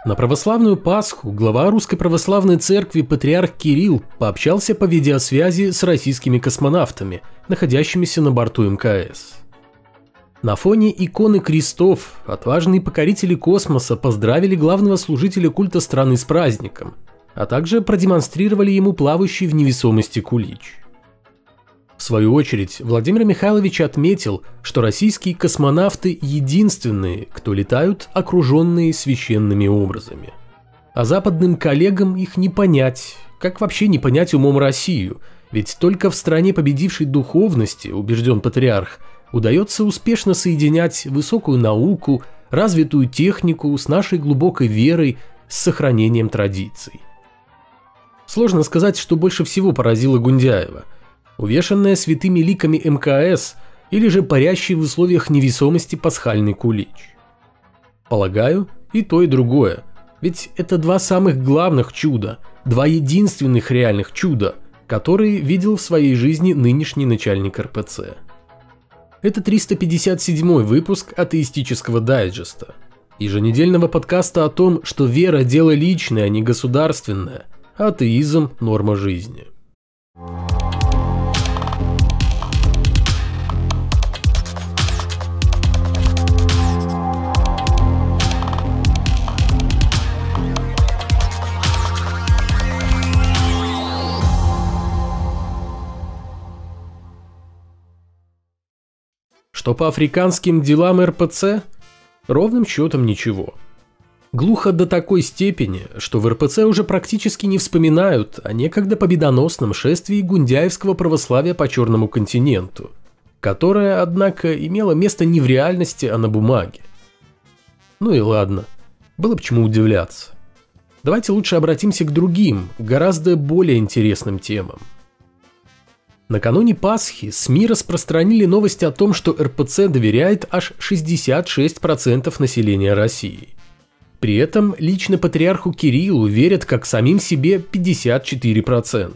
На православную Пасху глава Русской Православной Церкви патриарх Кирилл пообщался по видеосвязи с российскими космонавтами, находящимися на борту МКС. На фоне иконы крестов отважные покорители космоса поздравили главного служителя культа страны с праздником, а также продемонстрировали ему плавающий в невесомости кулич. В свою очередь, Владимир Михайлович отметил, что российские космонавты единственные, кто летают окруженные священными образами. А западным коллегам их не понять, как вообще не понять умом Россию, ведь только в стране победившей духовности, убежден патриарх, удается успешно соединять высокую науку, развитую технику с нашей глубокой верой, с сохранением традиций. Сложно сказать, что больше всего поразило Гундяева – увешанная святыми ликами МКС или же парящий в условиях невесомости пасхальный кулич. Полагаю, и то, и другое, ведь это два самых главных чуда, два единственных реальных чуда, которые видел в своей жизни нынешний начальник РПЦ. Это 357-й выпуск атеистического дайджеста, еженедельного подкаста о том, что вера – дело личное, а не государственное, а атеизм – норма жизни. Что по африканским делам РПЦ? Ровным счетом ничего. Глухо до такой степени, что в РПЦ уже практически не вспоминают о некогда победоносном шествии гундяевского православия по Черному континенту, которое, однако, имело место не в реальности, а на бумаге. Ну и ладно, было почему удивляться. Давайте лучше обратимся к другим, гораздо более интересным темам. Накануне Пасхи СМИ распространили новость о том, что РПЦ доверяет аж 66% населения России. При этом лично патриарху Кириллу верят как самим себе 54%.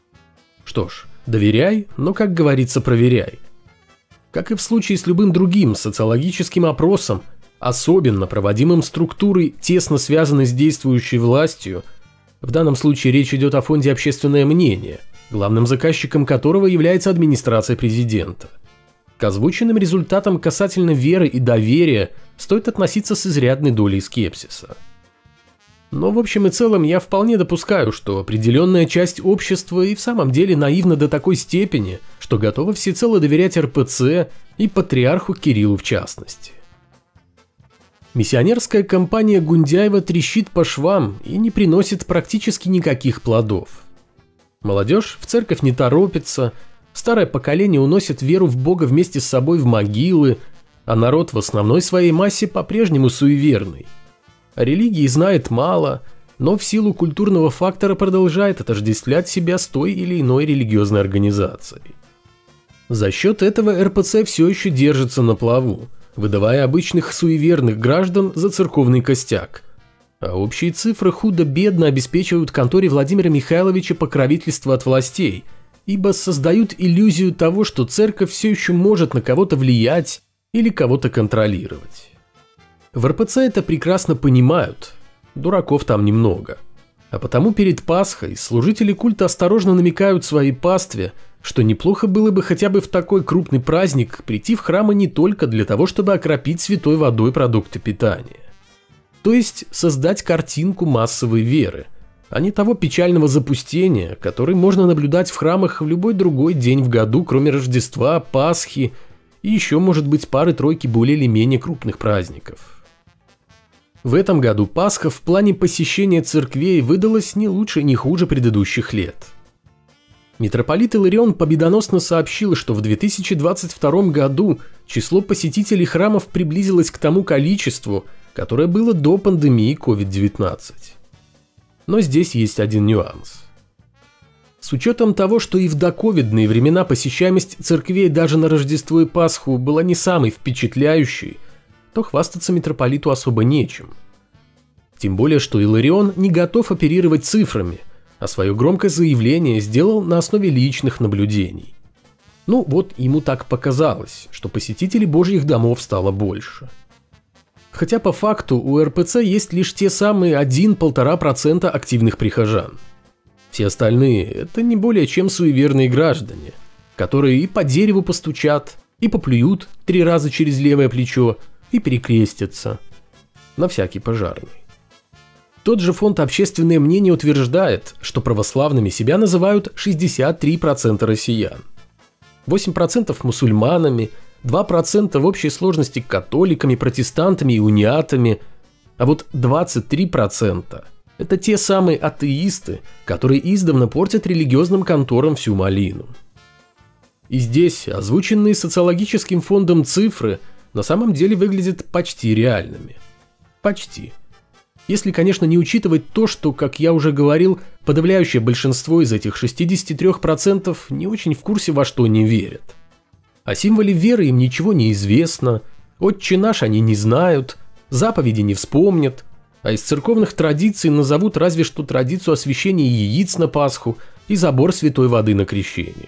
Что ж, доверяй, но, как говорится, проверяй. Как и в случае с любым другим социологическим опросом, особенно проводимым структурой, тесно связанной с действующей властью, в данном случае речь идет о фонде «Общественное мнение», главным заказчиком которого является администрация президента. К озвученным результатам касательно веры и доверия стоит относиться с изрядной долей скепсиса. Но в общем и целом я вполне допускаю, что определенная часть общества и в самом деле наивна до такой степени, что готова всецело доверять РПЦ и патриарху Кириллу в частности. Миссионерская кампания Гундяева трещит по швам и не приносит практически никаких плодов. Молодежь в церковь не торопится, старое поколение уносит веру в Бога вместе с собой в могилы, а народ в основной своей массе по-прежнему суеверный. О религии знает мало, но в силу культурного фактора продолжает отождествлять себя с той или иной религиозной организацией. За счет этого РПЦ все еще держится на плаву, выдавая обычных суеверных граждан за церковный костяк, а общие цифры худо-бедно обеспечивают конторе Владимира Михайловича покровительство от властей, ибо создают иллюзию того, что церковь все еще может на кого-то влиять или кого-то контролировать. В РПЦ это прекрасно понимают, дураков там немного. А потому перед Пасхой служители культа осторожно намекают своей пастве, что неплохо было бы хотя бы в такой крупный праздник прийти в храмы не только для того, чтобы окропить святой водой продукты питания. То есть создать картинку массовой веры, а не того печального запустения, который можно наблюдать в храмах в любой другой день в году, кроме Рождества, Пасхи и еще, может быть, пары-тройки более или менее крупных праздников. В этом году Пасха в плане посещения церквей выдалась не лучше, не хуже предыдущих лет. Митрополит Иларион победоносно сообщил, что в 2022 году число посетителей храмов приблизилось к тому количеству, которое было до пандемии COVID-19. Но здесь есть один нюанс. С учетом того, что и в доковидные времена посещаемость церквей даже на Рождество и Пасху была не самой впечатляющей, то хвастаться митрополиту особо нечем. Тем более, что Иларион не готов оперировать цифрами, а свое громкое заявление сделал на основе личных наблюдений. Ну вот ему так показалось, что посетителей божьих домов стало больше. Хотя по факту у РПЦ есть лишь те самые 1–1,5% активных прихожан. Все остальные – это не более чем суеверные граждане, которые и по дереву постучат, и поплюют 3 раза через левое плечо, и перекрестятся. На всякий пожарный. Тот же фонд «Общественное мнение» утверждает, что православными себя называют 63% россиян. 8% мусульманами, 2% в общей сложности католиками, протестантами и униатами, а вот 23% – это те самые атеисты, которые издавна портят религиозным конторам всю малину. И здесь озвученные социологическим фондом цифры на самом деле выглядят почти реальными. Почти. Если, конечно, не учитывать то, что, как я уже говорил, подавляющее большинство из этих 63% не очень в курсе, во что они верят. О символе веры им ничего не известно, «Отче наш» они не знают, заповеди не вспомнят, а из церковных традиций назовут разве что традицию освящения яиц на Пасху и забор святой воды на крещение.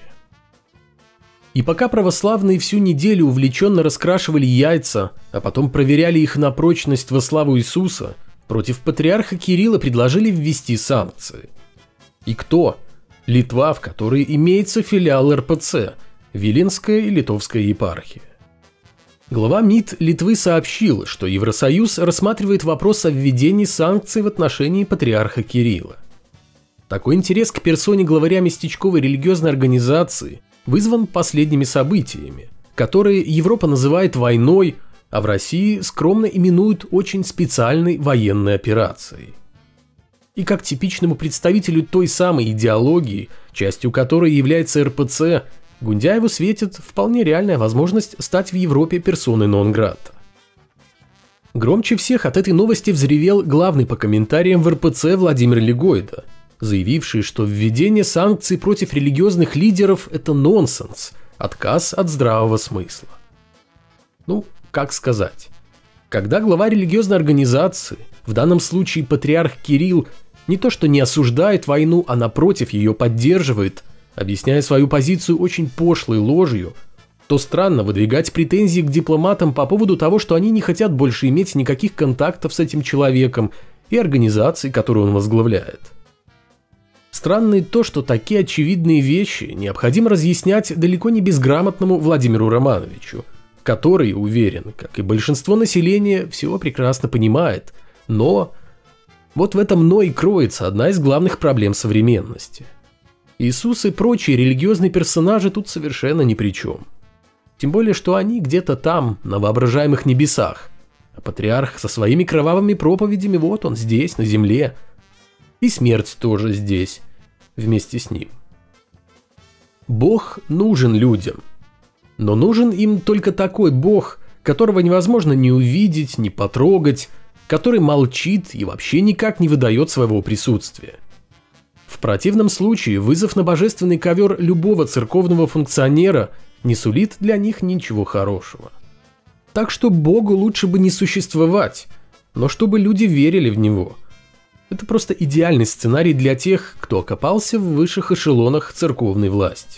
И пока православные всю неделю увлеченно раскрашивали яйца, а потом проверяли их на прочность во славу Иисуса, против патриарха Кирилла предложили ввести санкции. И кто? Литва, в которой имеется филиал РПЦ, Виленская и Литовская епархия. Глава МИД Литвы сообщил, что Евросоюз рассматривает вопрос о введении санкций в отношении патриарха Кирилла. Такой интерес к персоне главаря местечковой религиозной организации вызван последними событиями, которые Европа называет войной, а в России скромно именуют очень специальной военной операцией. И как типичному представителю той самой идеологии, частью которой является РПЦ, Гундяеву светит вполне реальная возможность стать в Европе персоной нон-грата. Громче всех от этой новости взревел главный по комментариям в РПЦ Владимир Легойда, заявивший, что введение санкций против религиозных лидеров – это нонсенс, отказ от здравого смысла. Ну, как сказать? Когда глава религиозной организации, в данном случае патриарх Кирилл, не то что не осуждает войну, а напротив ее поддерживает, объясняя свою позицию очень пошлой ложью, то странно выдвигать претензии к дипломатам по поводу того, что они не хотят больше иметь никаких контактов с этим человеком и организацией, которую он возглавляет. Странно и то, что такие очевидные вещи необходимо разъяснять далеко не безграмотному Владимиру Романовичу, который, уверен, как и большинство населения, всего прекрасно понимает, но вот в этом «но» и кроется одна из главных проблем современности. Иисус и прочие религиозные персонажи тут совершенно ни при чем. Тем более, что они где-то там, на воображаемых небесах, а патриарх со своими кровавыми проповедями вот он здесь, на земле. И смерть тоже здесь, вместе с ним. Бог нужен людям. Но нужен им только такой Бог, которого невозможно ни увидеть, ни потрогать, который молчит и вообще никак не выдает своего присутствия. В противном случае вызов на божественный ковер любого церковного функционера не сулит для них ничего хорошего. Так что Богу лучше бы не существовать, но чтобы люди верили в Него. Это просто идеальный сценарий для тех, кто окопался в высших эшелонах церковной власти.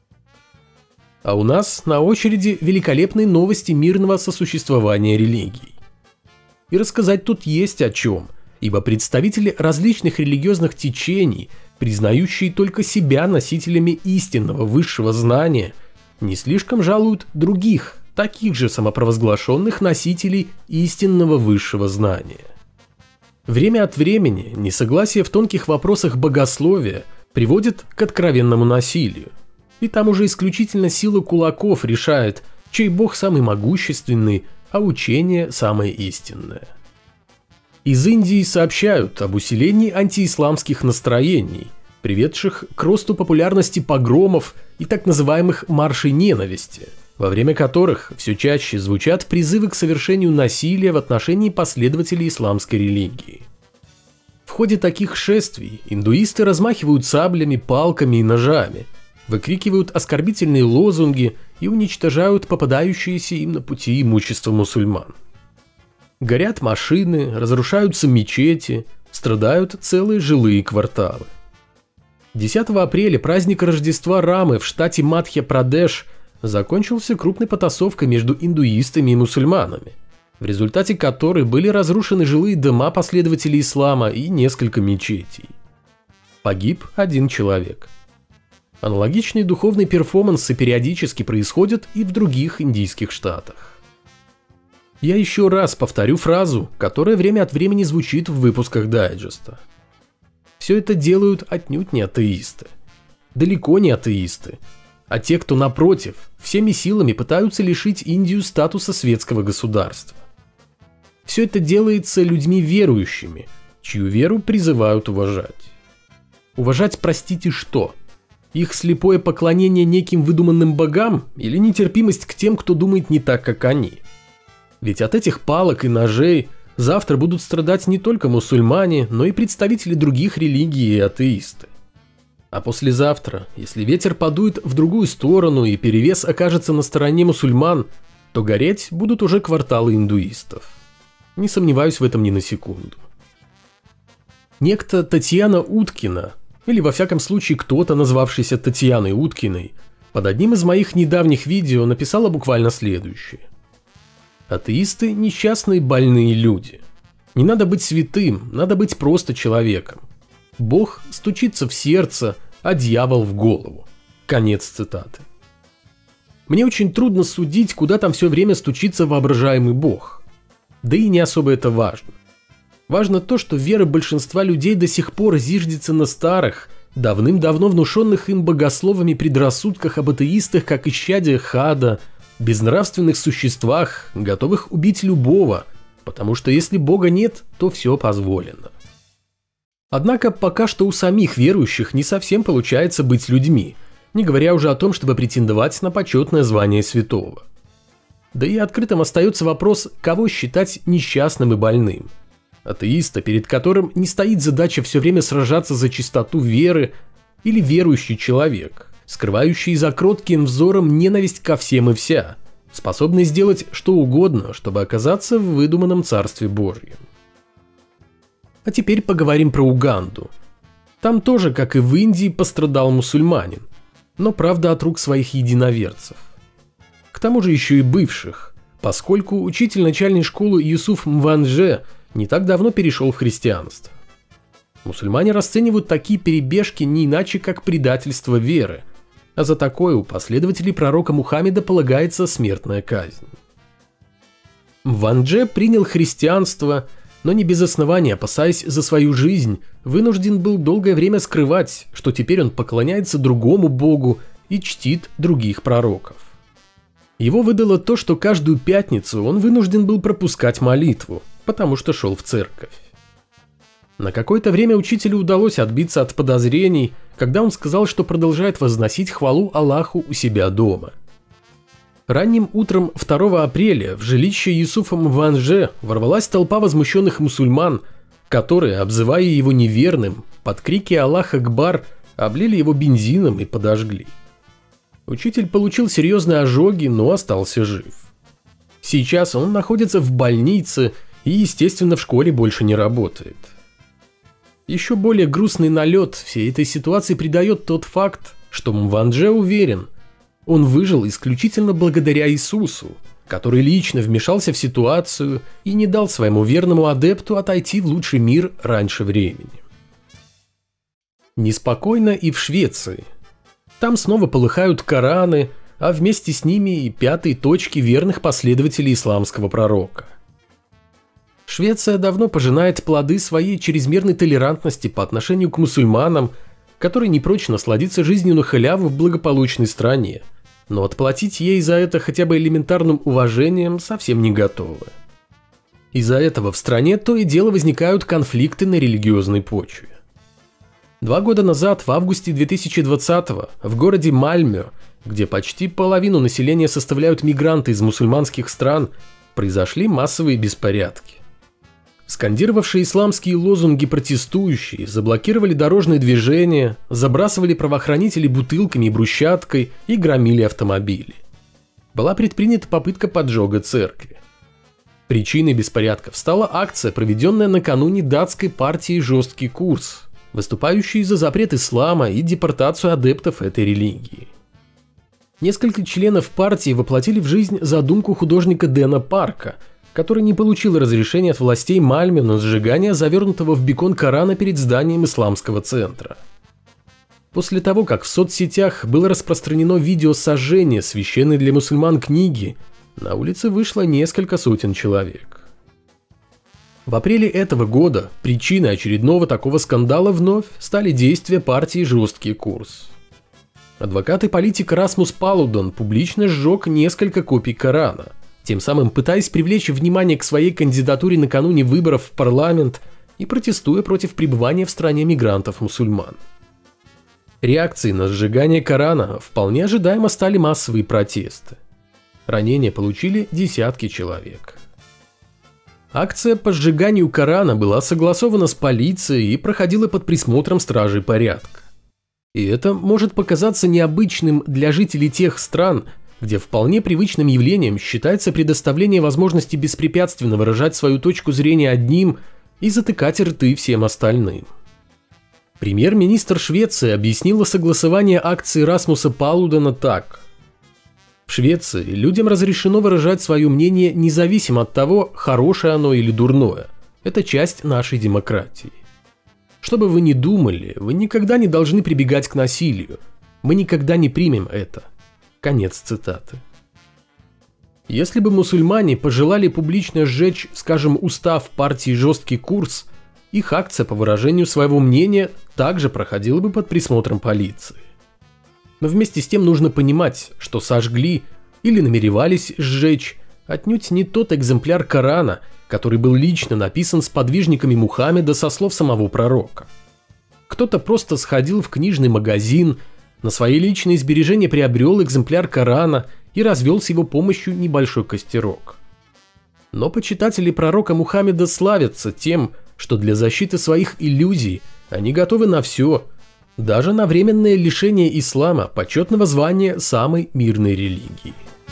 А у нас на очереди великолепные новости мирного сосуществования религий. И рассказать тут есть о чем, ибо представители различных религиозных течений, признающие только себя носителями истинного высшего знания, не слишком жалуют других, таких же самопровозглашенных носителей истинного высшего знания. Время от времени несогласие в тонких вопросах богословия приводит к откровенному насилию. И там уже исключительно сила кулаков решает, чей бог самый могущественный, а учение самое истинное. Из Индии сообщают об усилении антиисламских настроений, приведших к росту популярности погромов и так называемых маршей ненависти, во время которых все чаще звучат призывы к совершению насилия в отношении последователей исламской религии. В ходе таких шествий индуисты размахивают саблями, палками и ножами, выкрикивают оскорбительные лозунги и уничтожают попадающиеся им на пути имущество мусульман. Горят машины, разрушаются мечети, страдают целые жилые кварталы. 10 апреля праздник Рождества Рамы в штате Мадхья-Прадеш закончился крупной потасовкой между индуистами и мусульманами. в результате которой были разрушены жилые дома последователей ислама и несколько мечетей. Погиб 1 человек. Аналогичные духовные перформансы периодически происходят и в других индийских штатах. Я еще раз повторю фразу, которая время от времени звучит в выпусках дайджеста. Все это делают отнюдь не атеисты. Далеко не атеисты, а те, кто, напротив, всеми силами пытаются лишить Индию статуса светского государства. Все это делается людьми верующими, чью веру призывают уважать. Уважать, простите, что? Их слепое поклонение неким выдуманным богам или нетерпимость к тем, кто думает не так, как они? Ведь от этих палок и ножей завтра будут страдать не только мусульмане, но и представители других религий и атеисты. А послезавтра, если ветер подует в другую сторону и перевес окажется на стороне мусульман, то гореть будут уже кварталы индуистов. Не сомневаюсь в этом ни на секунду. Некто Татьяна Уткина, или во всяком случае кто-то, назвавшийся Татьяной Уткиной, под одним из моих недавних видео написала буквально следующее. Атеисты – несчастные больные люди. Не надо быть святым, надо быть просто человеком. Бог стучится в сердце, а дьявол в голову. Конец цитаты. Мне очень трудно судить, куда там все время стучится воображаемый Бог. Да и не особо это важно. Важно то, что вера большинства людей до сих пор зиждется на старых, давным-давно внушенных им богословами предрассудках об атеистах, как исчадиях ада, безнравственных существах, готовых убить любого, потому что если Бога нет, то все позволено. Однако пока что у самих верующих не совсем получается быть людьми, не говоря уже о том, чтобы претендовать на почетное звание святого. Да и открытым остается вопрос, кого считать несчастным и больным. Атеиста, перед которым не стоит задача все время сражаться за чистоту веры, или верующий человек, скрывающий за кротким взором ненависть ко всем и вся, способный сделать что угодно, чтобы оказаться в выдуманном Царстве Божьем. А теперь поговорим про Уганду. Там тоже, как и в Индии, пострадал мусульманин, но правда от рук своих единоверцев. К тому же еще и бывших, поскольку учитель начальной школы Юсуф Мванже не так давно перешел в христианство. Мусульмане расценивают такие перебежки не иначе, как предательство веры, а за такое у последователей пророка Мухаммеда полагается смертная казнь. Мванже принял христианство, но не без основания, опасаясь за свою жизнь, вынужден был долгое время скрывать, что теперь он поклоняется другому богу и чтит других пророков. Его выдало то, что каждую пятницу он вынужден был пропускать молитву, потому что шел в церковь. На какое-то время учителю удалось отбиться от подозрений, когда он сказал, что продолжает возносить хвалу Аллаху у себя дома. Ранним утром 2 апреля в жилище Юсуфа Мванже ворвалась толпа возмущенных мусульман, которые, обзывая его неверным, под крики «Аллах Акбар» облили его бензином и подожгли. Учитель получил серьезные ожоги, но остался жив. Сейчас он находится в больнице и, естественно, в школе больше не работает. Еще более грустный налет всей этой ситуации придает тот факт, что Мванже уверен, он выжил исключительно благодаря Иисусу, который лично вмешался в ситуацию и не дал своему верному адепту отойти в лучший мир раньше времени. Неспокойно и в Швеции. Там снова полыхают Кораны, а вместе с ними и пятые точки верных последователей исламского пророка. Швеция давно пожинает плоды своей чрезмерной толерантности по отношению к мусульманам, которые не прочь насладиться жизнью на халяву в благополучной стране, но отплатить ей за это хотя бы элементарным уважением совсем не готовы. Из-за этого в стране то и дело возникают конфликты на религиозной почве. 2 года назад, в августе 2020-го, в городе Мальмö, где почти половину населения составляют мигранты из мусульманских стран, произошли массовые беспорядки. Скандировавшие исламские лозунги протестующие заблокировали дорожные движения, забрасывали правоохранителей бутылками и брусчаткой и громили автомобили. Была предпринята попытка поджога церкви. Причиной беспорядков стала акция, проведенная накануне датской партии «Жесткий курс», выступающей за запрет ислама и депортацию адептов этой религии. Несколько членов партии воплотили в жизнь задумку художника Дэна Парка, который не получил разрешения от властей Мальме на сжигание завернутого в бекон Корана перед зданием исламского центра. После того, как в соцсетях было распространено видео сожжения священной для мусульман книги, на улице вышло несколько сотен человек. В апреле этого года причиной очередного такого скандала вновь стали действия партии «Жесткий курс». Адвокат и политик Расмус Палуден публично сжег несколько копий Корана, тем самым пытаясь привлечь внимание к своей кандидатуре накануне выборов в парламент и протестуя против пребывания в стране мигрантов-мусульман. Реакцией на сжигание Корана вполне ожидаемо стали массовые протесты. Ранения получили десятки человек. Акция по сжиганию Корана была согласована с полицией и проходила под присмотром стражей порядка. И это может показаться необычным для жителей тех стран, где вполне привычным явлением считается предоставление возможности беспрепятственно выражать свою точку зрения одним и затыкать рты всем остальным. Премьер-министр Швеции объяснила согласование акции Расмуса Палудена так. В Швеции людям разрешено выражать свое мнение независимо от того, хорошее оно или дурное. Это часть нашей демократии. Что бы вы ни думали, вы никогда не должны прибегать к насилию. Мы никогда не примем это. Конец цитаты. Если бы мусульмане пожелали публично сжечь, скажем, устав партии «Жесткий курс», их акция по выражению своего мнения также проходила бы под присмотром полиции. Но вместе с тем нужно понимать, что сожгли или намеревались сжечь отнюдь не тот экземпляр Корана, который был лично написан сподвижниками Мухаммеда со слов самого пророка. Кто-то просто сходил в книжный магазин, на свои личные сбережения приобрел экземпляр Корана и развел с его помощью небольшой костерок. Но почитатели пророка Мухаммеда славятся тем, что для защиты своих иллюзий они готовы на все, даже на временное лишение ислама почетного звания самой мирной религии.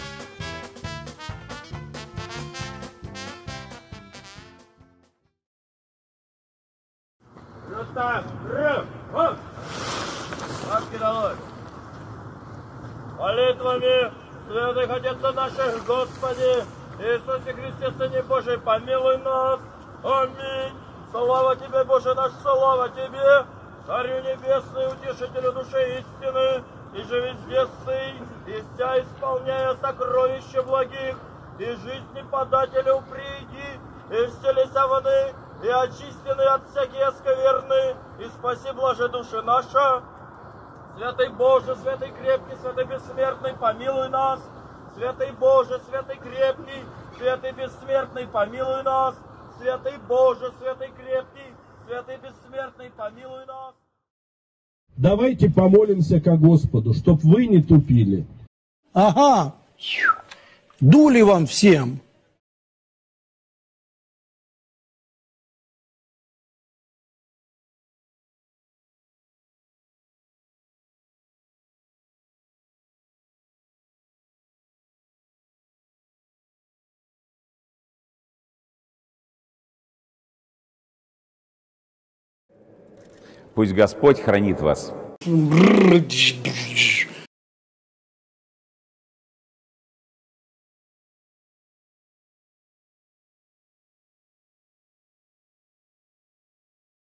Молитвами святых Отец наших, Господи, Иисусе Христе, Сыне Божий, помилуй нас. Аминь. Слава Тебе, Боже наш, слава Тебе, Царю Небесный, Утешителю души истины, и же везде ссый, истя исполняя сокровища благих, и жизни подателю приди, и вселися воды, и очистены от всякие скверны, и спаси, блаже души наша. Святый Боже, святый крепкий, святый бессмертный, помилуй нас. Святый Боже, святый крепкий, святый бессмертный, помилуй нас. Святый Боже, святый крепкий, святый бессмертный, помилуй нас. Давайте помолимся ко Господу, чтоб вы не тупили. Ага, дули вам всем. Пусть Господь хранит вас.